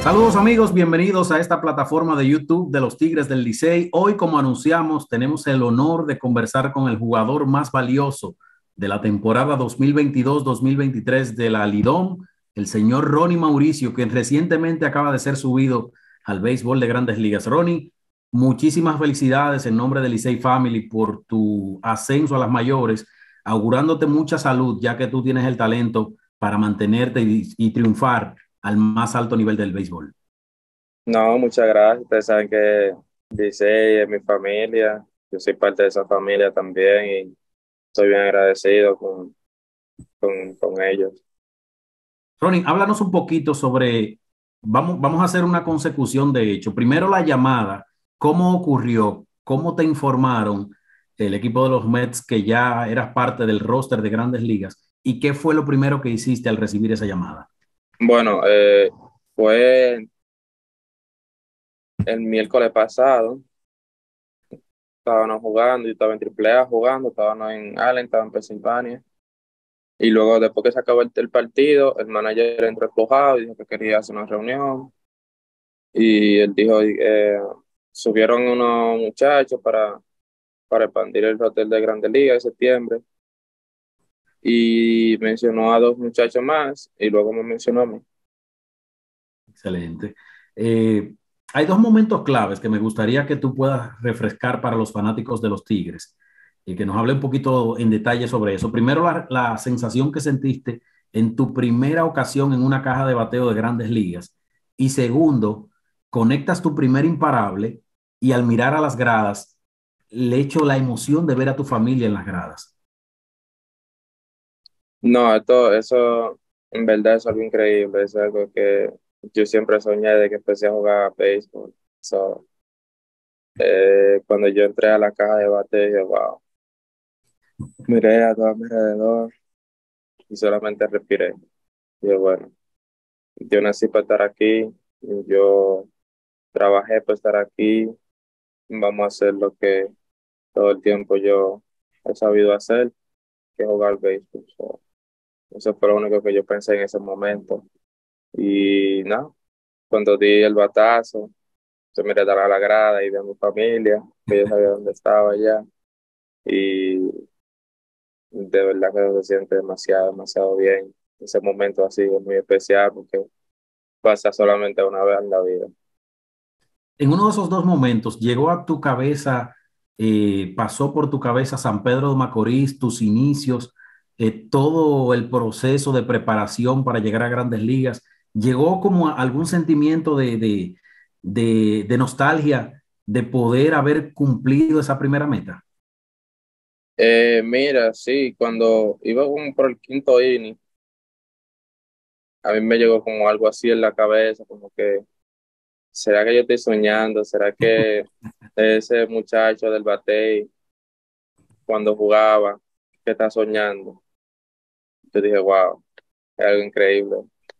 Saludos amigos, bienvenidos a esta plataforma de YouTube de los Tigres del Licey. Hoy, como anunciamos, tenemos el honor de conversar con el jugador más valioso de la temporada 2022-2023 de la Lidom, el señor Ronnie Mauricio, quien recientemente acaba de ser subido al béisbol de Grandes Ligas. Ronnie, muchísimas felicidades en nombre del Licey Family por tu ascenso a las mayores, augurándote mucha salud, ya que tú tienes el talento para mantenerte y triunfar al más alto nivel del béisbol. No, muchas gracias. Ustedes saben que Licey es mi familia. Yo soy parte de esa familia también y estoy bien agradecido con ellos. Ronnie, háblanos un poquito sobre, vamos a hacer una consecución de hechos. Primero la llamada, ¿cómo ocurrió? ¿Cómo te informaron el equipo de los Mets que ya eras parte del roster de Grandes Ligas? ¿Y qué fue lo primero que hiciste al recibir esa llamada? Bueno, fue el miércoles pasado. Estábamos jugando, yo estaba en AAA jugando, estábamos en Allen, estaba en Pensilvania. Y luego, después que se acabó el partido, el manager entró empujado y dijo que quería hacer una reunión. Y él dijo, subieron unos muchachos para expandir el hotel de Grandes Ligas en septiembre. Y mencionó a dos muchachos más y luego me mencionó a mí. Excelente. Eh, Hay dos momentos claves que me gustaría que tú puedas refrescar para los fanáticos de los Tigres y que nos hable un poquito en detalle sobre eso. Primero, la sensación que sentiste en tu primera ocasión en una caja de bateo de Grandes Ligas. Y segundo, conectas tu primer imparable y al mirar a las gradas, le echo la emoción de ver a tu familia en las gradas. No, eso en verdad es algo increíble, es algo que yo siempre soñé de que empecé a jugar béisbol. So, cuando yo entré a la caja de bate, dije, wow, miré a todo a mi alrededor y solamente respiré. Y yo, bueno, yo nací para estar aquí, y yo trabajé para estar aquí, vamos a hacer lo que todo el tiempo yo he sabido hacer, que es jugar béisbol. So, eso fue lo único que yo pensé en ese momento. Y nada, cuando di el batazo, yo miré a la grada y vi a mi familia, que yo sabía dónde estaba ya. Y de verdad que se siente demasiado, demasiado bien. Ese momento así es muy especial porque pasa solamente una vez en la vida. En uno de esos dos momentos, llegó a tu cabeza, pasó por tu cabeza San Pedro de Macorís, tus inicios, todo el proceso de preparación para llegar a Grandes Ligas. ¿Llegó como a algún sentimiento de nostalgia de poder haber cumplido esa primera meta? Mira, sí, cuando iba como por el quinto inning, a mí me llegó como algo así en la cabeza, como que, ¿será que yo estoy soñando? ¿Será que ese muchacho del batey cuando jugaba, que está soñando? Yo dije, wow, es algo increíble.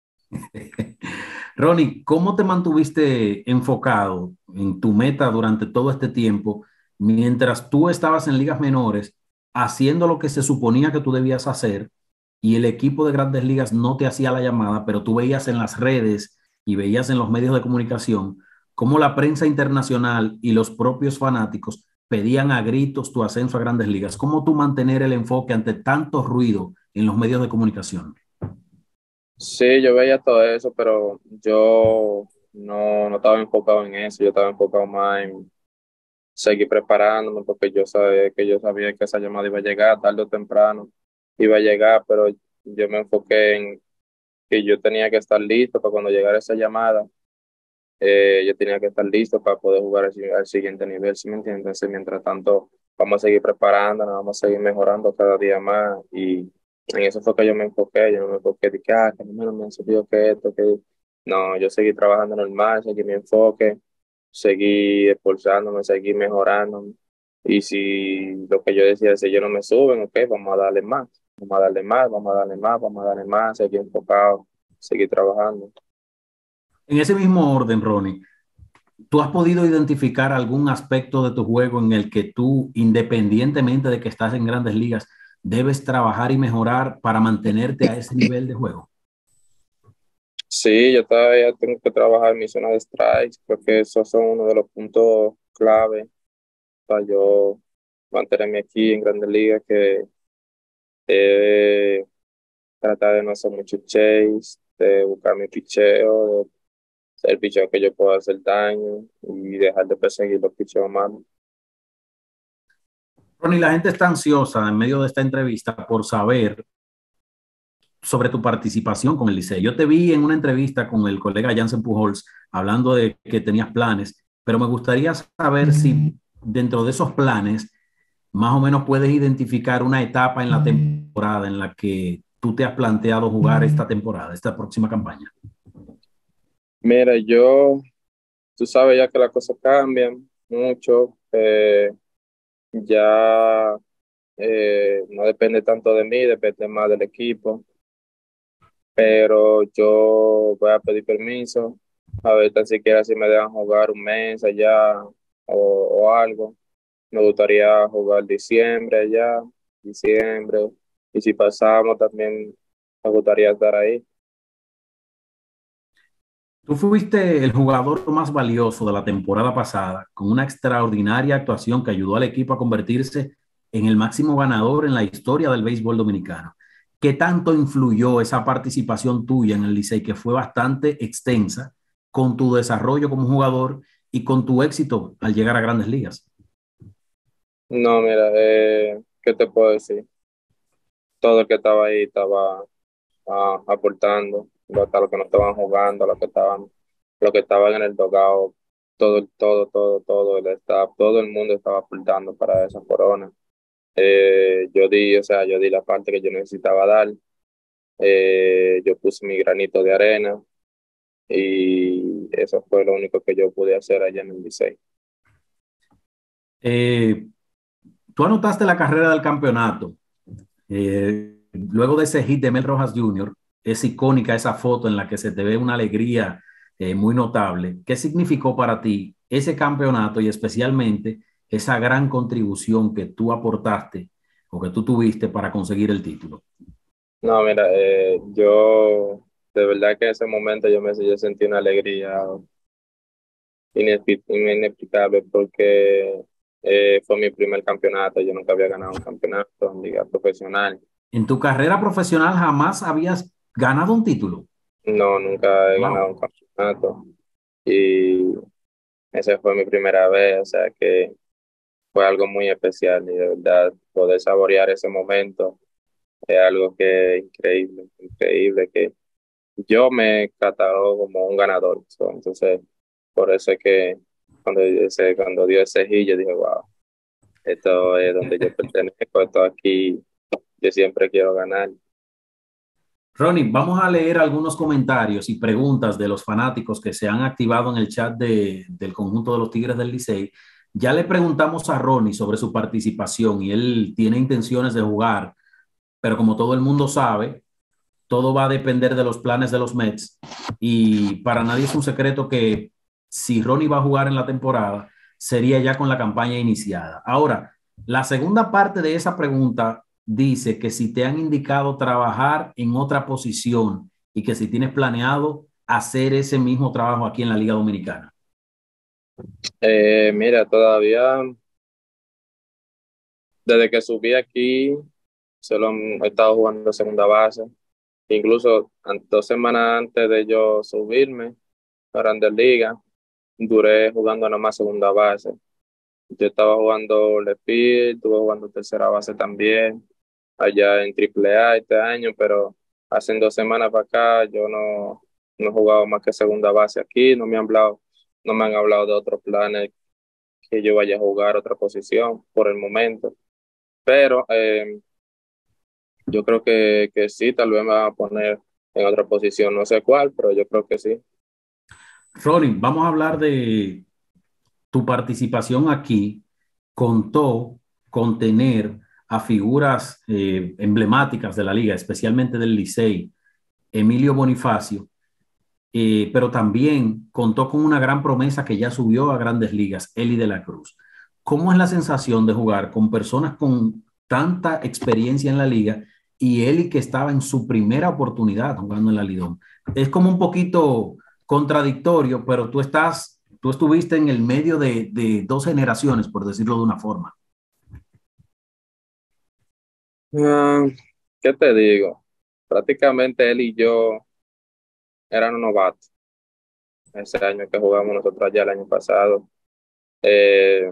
Ronnie, ¿cómo te mantuviste enfocado en tu meta durante todo este tiempo mientras tú estabas en ligas menores haciendo lo que se suponía que tú debías hacer y el equipo de Grandes Ligas no te hacía la llamada, pero tú veías en las redes y veías en los medios de comunicación cómo la prensa internacional y los propios fanáticos pedían a gritos tu ascenso a Grandes Ligas? ¿Cómo tú mantener el enfoque ante tanto ruido en los medios de comunicación? Sí, yo veía todo eso, pero yo no estaba enfocado en eso, yo estaba enfocado más en seguir preparándome porque yo sabía que esa llamada iba a llegar tarde o temprano, iba a llegar, pero yo me enfoqué en que yo tenía que estar listo para cuando llegara esa llamada, yo tenía que estar listo para poder jugar al siguiente nivel, ¿sí me entiendes? Entonces, mientras tanto, vamos a seguir preparándonos, vamos a seguir mejorando cada día más y en eso fue que yo no me enfoqué de que, que no me han subido que esto, que no, yo seguí trabajando normal, seguí mi enfoque, seguí esforzándome, seguí mejorando y si lo que yo decía es si ellos no me suben, ok, vamos a darle más, vamos a darle más, vamos a darle más, vamos a darle más, seguir enfocado, seguir trabajando. En ese mismo orden, Ronnie, ¿tú has podido identificar algún aspecto de tu juego en el que tú, independientemente de que estás en Grandes Ligas, debes trabajar y mejorar para mantenerte a ese nivel de juego? Sí, yo todavía tengo que trabajar en mi zona de strikes. Creo que esos son uno de los puntos clave para yo mantenerme aquí en Grandes Ligas, que es tratar de no hacer mucho chase, de buscar mi picheo, de ser picheo que yo pueda hacer daño y dejar de perseguir los picheos malos. Ronnie, la gente está ansiosa en medio de esta entrevista por saber sobre tu participación con el Licey. Yo te vi en una entrevista con el colega Jansen Pujols hablando de que tenías planes, pero me gustaría saber si dentro de esos planes más o menos puedes identificar una etapa en la temporada en la que tú te has planteado jugar esta temporada, esta próxima campaña. Mira, tú sabes ya que las cosas cambian mucho, ya no depende tanto de mí, depende más del equipo, pero yo voy a pedir permiso, a ver tan siquiera si me dejan jugar un mes allá o algo. Me gustaría jugar diciembre allá, diciembre, y si pasamos también me gustaría estar ahí. Tú fuiste el jugador más valioso de la temporada pasada, con una extraordinaria actuación que ayudó al equipo a convertirse en el máximo ganador en la historia del béisbol dominicano. ¿Qué tanto influyó esa participación tuya en el Licey, que fue bastante extensa, con tu desarrollo como jugador y con tu éxito al llegar a Grandes Ligas? No, mira, ¿qué te puedo decir? Todo el que estaba ahí estaba aportando, hasta los que no estaban jugando, los que estaban en el dogado, todo el staff, todo el mundo estaba aportando para esa corona. Yo di la parte que yo necesitaba dar, yo puse mi granito de arena y eso fue lo único que yo pude hacer allá en el Licey. Eh, Tú anotaste la carrera del campeonato. Luego de ese hit de Mel Rojas Jr., es icónica esa foto en la que se te ve una alegría muy notable. ¿Qué significó para ti ese campeonato y especialmente esa gran contribución que tú aportaste o que tú tuviste para conseguir el título? No, mira, yo de verdad que en ese momento yo sentí una alegría inexplicable porque fue mi primer campeonato, yo nunca había ganado un campeonato en liga profesional. En tu carrera profesional jamás habías ganado un título. No, nunca he ganado Wow. un campeonato y esa fue mi primera vez, o sea que fue algo muy especial y de verdad poder saborear ese momento es algo que es increíble, increíble, que yo me catalogo como un ganador. Entonces, por eso es que cuando dio ese hit, yo dije, wow, esto es donde yo pertenezco, esto aquí, yo siempre quiero ganar. Ronnie, vamos a leer algunos comentarios y preguntas de los fanáticos que se han activado en el chat del conjunto de los Tigres del Licey. Ya le preguntamos a Ronnie sobre su participación y él tiene intenciones de jugar, pero como todo el mundo sabe, todo va a depender de los planes de los Mets y para nadie es un secreto que si Ronnie va a jugar en la temporada, sería ya con la campaña iniciada. Ahora, la segunda parte de esa pregunta dice que si te han indicado trabajar en otra posición y que si tienes planeado hacer ese mismo trabajo aquí en la Liga Dominicana. Mira, todavía desde que subí aquí, solo he estado jugando segunda base. Incluso 2 semanas antes de yo subirme a Grandes Ligas, duré jugando nada más segunda base. Yo estaba jugando left field, estuve jugando tercera base también, allá en Triple A este año, pero hace 2 semanas para acá yo no he jugado más que segunda base aquí, no me han hablado de otros planes que yo vaya a jugar otra posición por el momento, pero yo creo que sí, tal vez me van a poner en otra posición, no sé cuál, pero yo creo que sí. Ronnie, vamos a hablar de tu participación aquí. Contó con tener a figuras emblemáticas de la liga, especialmente del Licey, Emilio Bonifacio, pero también contó con una gran promesa que ya subió a Grandes Ligas, Eli de la Cruz. ¿Cómo es la sensación de jugar con personas con tanta experiencia en la liga y Eli que estaba en su primera oportunidad jugando en la Lidón? es como un poquito contradictorio, pero tú estuviste en el medio de dos generaciones, por decirlo de una forma. Ah, ¿qué te digo? Prácticamente él y yo eran novatos ese año que jugamos nosotros allá el año pasado. Eh,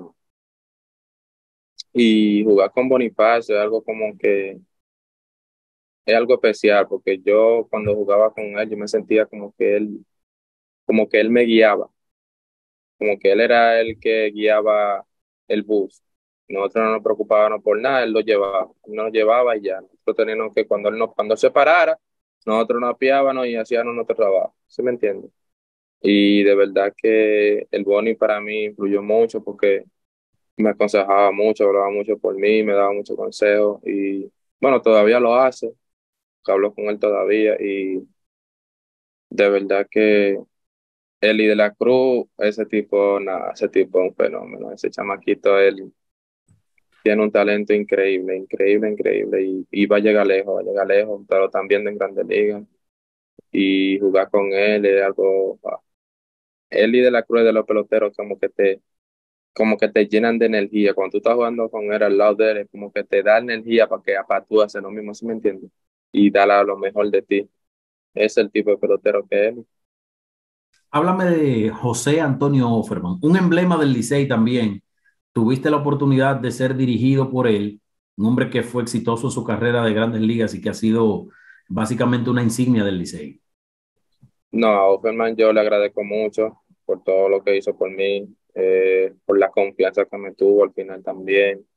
y jugar con Bonifacio es algo como que es algo especial, porque yo cuando jugaba con él, yo me sentía como que él me guiaba, como que él era el que guiaba el bus. Nosotros no nos preocupábamos por nada, él lo llevaba, él nos llevaba y ya. Nosotros teníamos que, cuando él se parara, nosotros nos apiábamos y hacíamos nuestro trabajo. ¿Sí me entiendes? Y de verdad que el Boni para mí influyó mucho porque me aconsejaba mucho, hablaba mucho por mí, me daba muchos consejos y bueno, todavía lo hace, que hablo con él todavía y de verdad que Eli de la Cruz, ese tipo, nada, ese tipo es un fenómeno, ese chamaquito, él tiene un talento increíble, increíble, increíble y va a llegar lejos, pero también en Grandes Ligas y jugar con él es algo, Eli de la Cruz es de los peloteros como que te llenan de energía. Cuando tú estás jugando con él al lado de él, es como que te da energía para tú hacer lo mismo, ¿sí me entiendes? Y dar a lo mejor de ti. Es el tipo de pelotero que es. Háblame de José Antonio Offerman, un emblema del Licey también. Tuviste la oportunidad de ser dirigido por él, un hombre que fue exitoso en su carrera de Grandes Ligas y que ha sido básicamente una insignia del Licey. No, a Offerman yo le agradezco mucho por todo lo que hizo por mí, por la confianza que me tuvo al final también.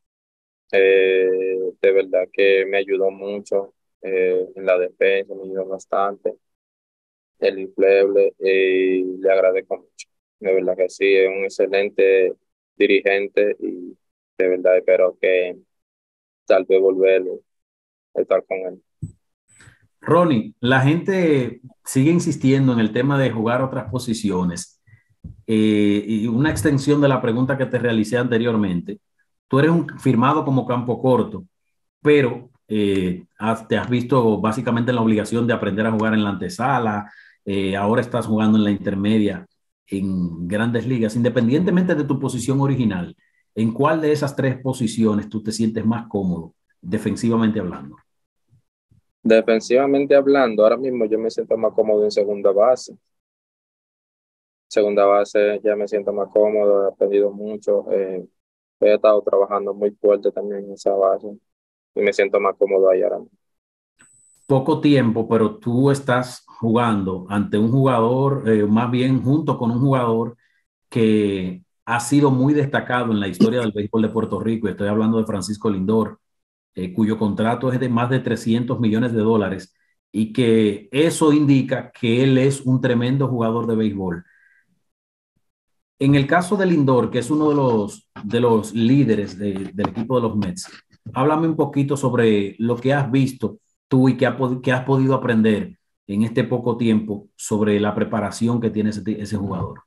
De verdad que me ayudó mucho en la defensa, me ayudó bastante. El infleble y le agradezco mucho. De verdad que sí, es un excelente dirigente y de verdad espero que tal vez volver a estar con él. Ronnie, la gente sigue insistiendo en el tema de jugar otras posiciones. Y una extensión de la pregunta que te realicé anteriormente. Tú eres un firmado como campo corto, pero te has visto básicamente en la obligación de aprender a jugar en la antesala. Ahora estás jugando en la intermedia en grandes ligas, independientemente de tu posición original. ¿En cuál de esas tres posiciones tú te sientes más cómodo, defensivamente hablando? Defensivamente hablando, ahora mismo yo me siento más cómodo en segunda base. Segunda base ya me siento más cómodo, he aprendido mucho. He estado trabajando muy fuerte también en esa base y me siento más cómodo ahí ahora mismo. Poco tiempo, pero tú estás jugando ante un jugador, más bien junto con un jugador que ha sido muy destacado en la historia del béisbol de Puerto Rico. Estoy hablando de Francisco Lindor, cuyo contrato es de más de 300 millones de dólares y que eso indica que él es un tremendo jugador de béisbol. En el caso de Lindor, que es uno de los líderes del equipo de los Mets, háblame un poquito sobre lo que has visto tú y que has podido aprender en este poco tiempo sobre la preparación que tiene ese jugador.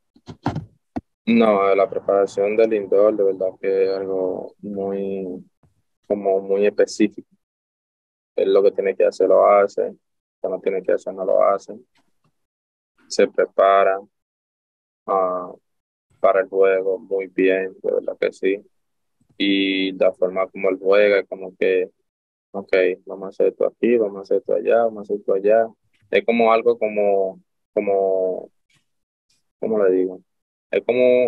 No, la preparación del indoor de verdad que es algo muy, como muy específico. Él lo que tiene que hacer lo hace, cuando tiene que hacer no lo hace. Se prepara ah, para el juego muy bien, de verdad que sí. Y la forma como él juega, es como que, ok, vamos a hacer esto aquí, vamos a hacer esto allá, vamos a hacer esto allá. Es como algo como, ¿cómo le digo? Es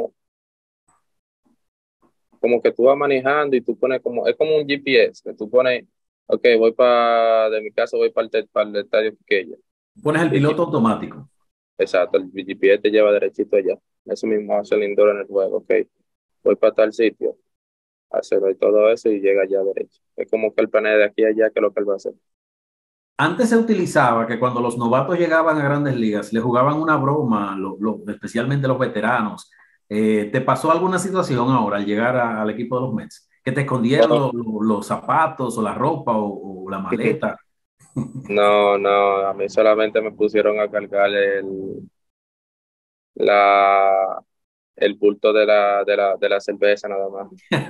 como que tú vas manejando y tú pones como, es como un GPS, que tú pones, ok, de mi casa voy para el estadio Piqueya. Pones el Y el piloto automático. exacto, el GPS te lleva derechito allá. Eso mismo hace el indoor en el juego, ok. Voy para tal sitio, hacerlo y todo eso y llega allá derecho. Es como que el planea de aquí a allá, que es lo que él va a hacer. Antes se utilizaba que cuando los novatos llegaban a grandes ligas, le jugaban una broma, especialmente los veteranos. ¿Te pasó alguna situación ahora al llegar al equipo de los Mets? ¿Que te escondieron No, los zapatos o la ropa o la maleta? no, no, a mí solamente me pusieron a cargar la, el bulto de la cerveza nada más.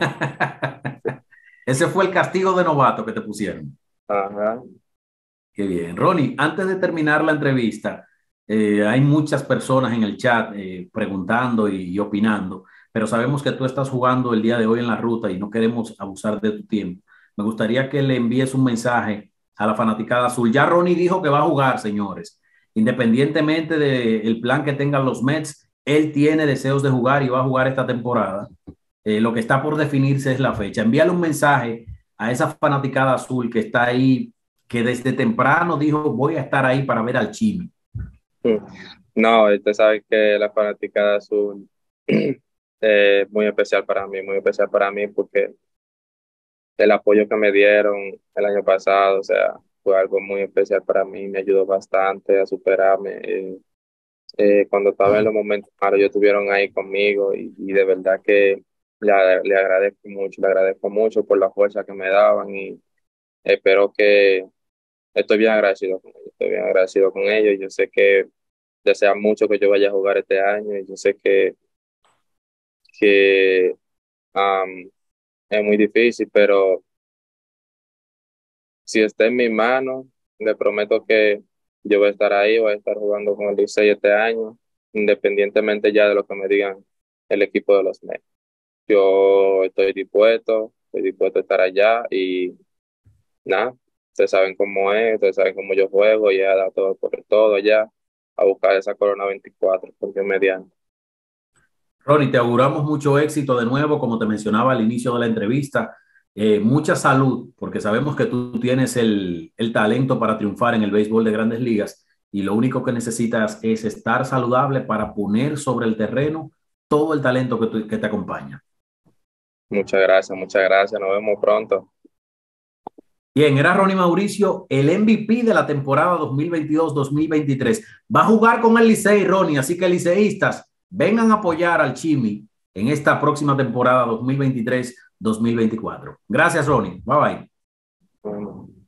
Ese fue el castigo de novato que te pusieron. Ajá. Qué bien. Ronnie, antes de terminar la entrevista, Hay muchas personas en el chat preguntando y opinando, pero sabemos que tú estás jugando el día de hoy en la ruta y no queremos abusar de tu tiempo. Me gustaría que le envíes un mensaje a la fanaticada azul. Ya Ronnie dijo que va a jugar, señores. Independientemente del plan que tengan los Mets, él tiene deseos de jugar y va a jugar esta temporada. Lo que está por definirse es la fecha. Envíale un mensaje a esa fanaticada azul que está ahí, que desde temprano dijo, voy a estar ahí para ver al Chimi. Mm. No, usted sabe que la fanaticada azul es muy especial para mí, muy especial para mí porque el apoyo que me dieron el año pasado, o sea, fue algo muy especial para mí, me ayudó bastante a superarme. Cuando estaba en los momentos malos, ellos estuvieron ahí conmigo y de verdad que le agradezco mucho por la fuerza que me daban y espero que estoy bien agradecido con ellos, estoy bien agradecido con ellos. Yo sé que desean mucho que yo vaya a jugar este año y yo sé que am, es muy difícil, pero si está en mi mano, le prometo que yo voy a estar ahí, voy a estar jugando con el Licey este año, independientemente ya de lo que me digan el equipo de los Mets. Yo estoy dispuesto a estar allá y nada, ustedes saben cómo es, ustedes saben cómo yo juego y he dado todo por el todo allá a buscar esa Corona 24 porque es mediano. Ronnie, te auguramos mucho éxito de nuevo, como te mencionaba al inicio de la entrevista. Mucha salud, porque sabemos que tú tienes el talento para triunfar en el béisbol de Grandes Ligas y lo único que necesitas es estar saludable para poner sobre el terreno todo el talento que te acompaña. Muchas gracias, nos vemos pronto. Bien, era Ronnie Mauricio, el MVP de la temporada 2022-2023. Va a jugar con el Licey, Ronnie, así que liceístas, vengan a apoyar al Chimi en esta próxima temporada 2023-2024. Gracias, Ronnie. Bye bye. Bueno.